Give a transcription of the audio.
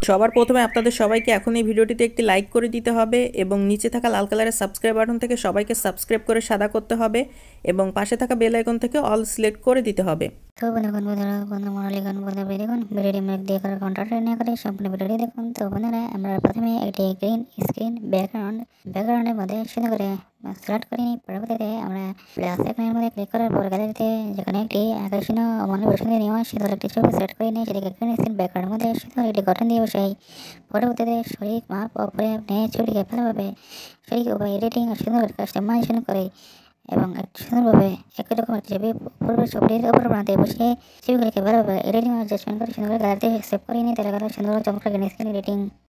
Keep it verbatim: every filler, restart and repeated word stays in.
সবার প্রথমে আপনাদের সবাইকে এখন এই ভিডিওটিতে একটি লাইক করে দিতে হবে এবং নিচে থাকা লাল কালারের সাবস্ক্রাইব বাটন থেকে সবাইকে সাবস্ক্রাইব করে সাদা করতে হবে এবং পাশে থাকা বেল আইকন থেকে অল সিলেক্ট করে দিতে হবে। তো বন্ধুগণ বন্ধুরা বন্ধু মনোলিগণ বন্ধু দেখুন ভিডিওটি মেক দিয়ে করার কন্ট্রাক্ট না করে সম্পূর্ণ ভিডিওটি দেখুন। তো বন্ধুরা আমরা প্রথমে একটি গ্রিন স্ক্রিন ব্যাকগ্রাউন্ড ব্যাকগ্রাউন্ডের মধ্যে সুন্দর করে সিলেক্ট করে নিই। পরবর্তীতে আমরা প্লাস আইকনের মধ্যে ক্লিক করার পর গ্যালারিতে যেখানে একটি আকর্ষণীয় মনে পছন্দের নেওয়া সুন্দর একটি ছবি সিলেক্ট করে নিই, সেটিকে গ্রিন স্ক্রিন ব্যাকগ্রাউন্ডের মধ্যে সুন্দর একটি গঠন দিয়ে বসাই। পরবর্তীতে সঠিক মাপ অপরে আপনি ছবিটিকে ভালোভাবে সঠিক উপায় এডিটিং আর সুন্দর কাস্টমাইজেশন করে এবং সুন্দরভাবে একই রকম ছবি পূর্বের ছবিটির উপর বানাতে বসে ছবিগুলিকে ভালোভাবে এডিটিং অ্যাডজাস্টমেন্ট করে সুন্দর গ্যালারিতে সেভ করে নিই। তাহলে সুন্দর চমৎকার স্ক্রিন এডিটিং